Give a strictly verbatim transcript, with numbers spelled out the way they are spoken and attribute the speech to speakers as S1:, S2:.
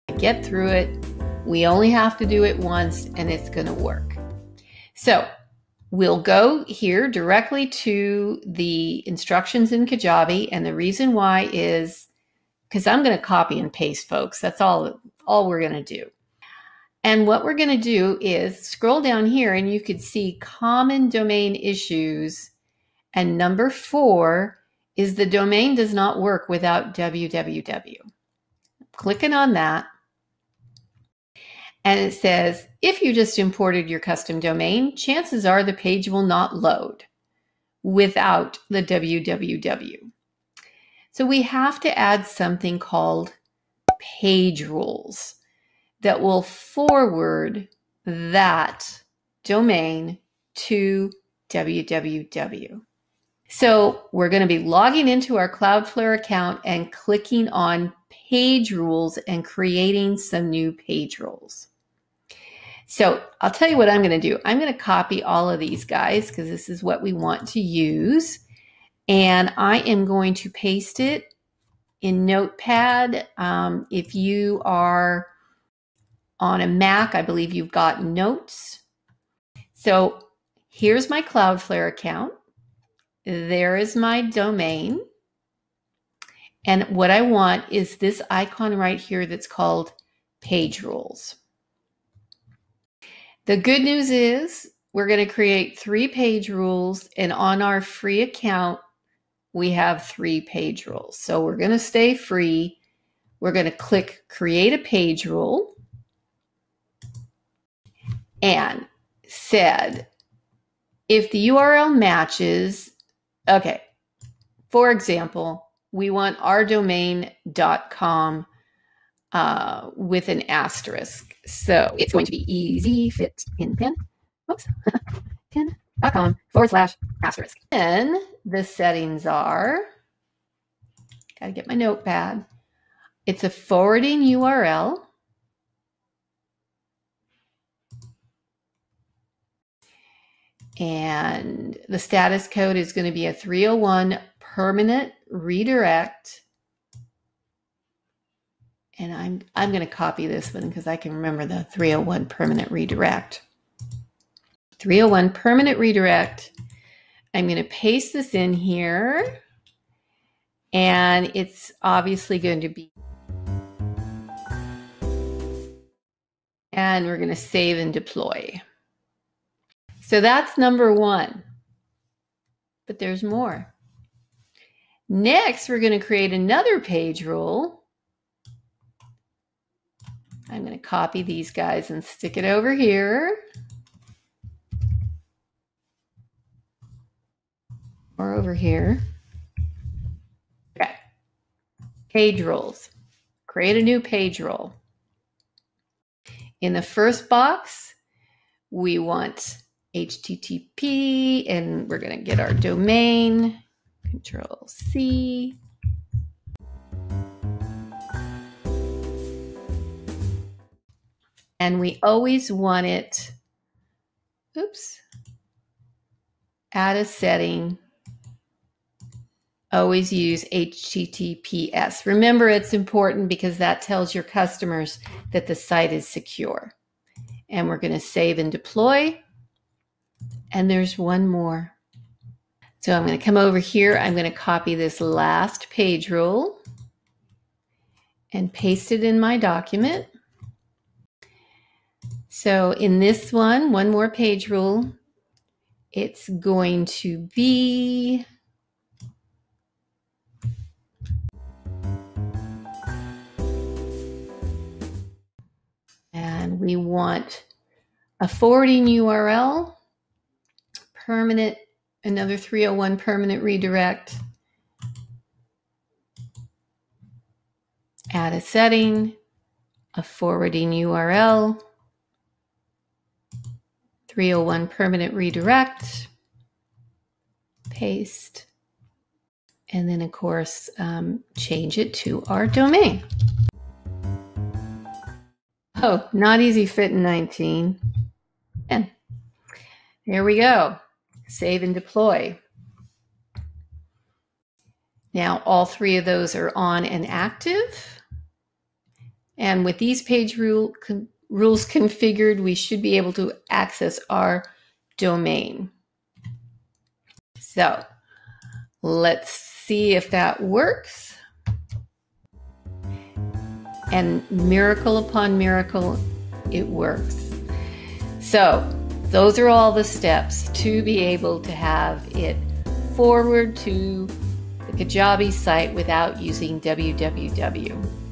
S1: Get through it. We only have to do it once and it's going to work. So we'll go here directly to the instructions in Kajabi. And the reason why is because I'm going to copy and paste, folks. That's all, all we're going to do. And what we're going to do is scroll down here and you could see common domain issues. And number four is the domain does not work without w w w. Clicking on that. And it says, if you just imported your custom domain, chances are the page will not load without the w w w. So we have to add something called page rules that will forward that domain to w w w. So we're going to be logging into our Cloudflare account and clicking on page rules and creating some new page rules. So I'll tell you what I'm going to do. I'm going to copy all of these guys because this is what we want to use. And I am going to paste it in Notepad. Um, if you are on a Mac, I believe you've got Notes. So here's my Cloudflare account. There is my domain. And what I want is this icon right here that's called Page Rules. The good news is we're going to create three page rules, and on our free account, we have three page rules. So we're going to stay free. We're going to click Create a Page Rule and said, if the U R L matches, okay, for example, we want our domain dot com uh, with an asterisk. So it's going to be easy fit in pen. Oops. pen.com forward slash asterisk. Then the settings are, got to get my notepad. It's a forwarding U R L. And the status code is going to be a three oh one permanent redirect. And I'm, I'm going to copy this one because I can remember the three oh one permanent redirect. three oh one permanent redirect. I'm going to paste this in here. And it's obviously going to be. And we're going to save and deploy. So that's number one. But there's more. Next, we're going to create another page rule. I'm going to copy these guys and stick it over here. Or over here. Okay. Page rules. Create a new page rule. In the first box, we want H T T P, and we're going to get our domain. Control C. And we always want it, oops, add a setting. Always use H T T P S. Remember, it's important because that tells your customers that the site is secure. And we're going to save and deploy. And there's one more. So I'm going to come over here. I'm going to copy this last page rule and paste it in my document. So in this one, one more page rule, it's going to be and we want a forwarding U R L, permanent, another three oh one permanent redirect, add a setting, a forwarding U R L, three oh one permanent redirect, paste, and then of course um, change it to our domain. Oh, not easy fit in nineteen. And there we go. Save and deploy. Now all three of those are on and active. And with these page rule con rules configured, we should be able to access our domain. So let's see if that works. And miracle upon miracle, it works. So those are all the steps to be able to have it forward to the Kajabi site without using w w w.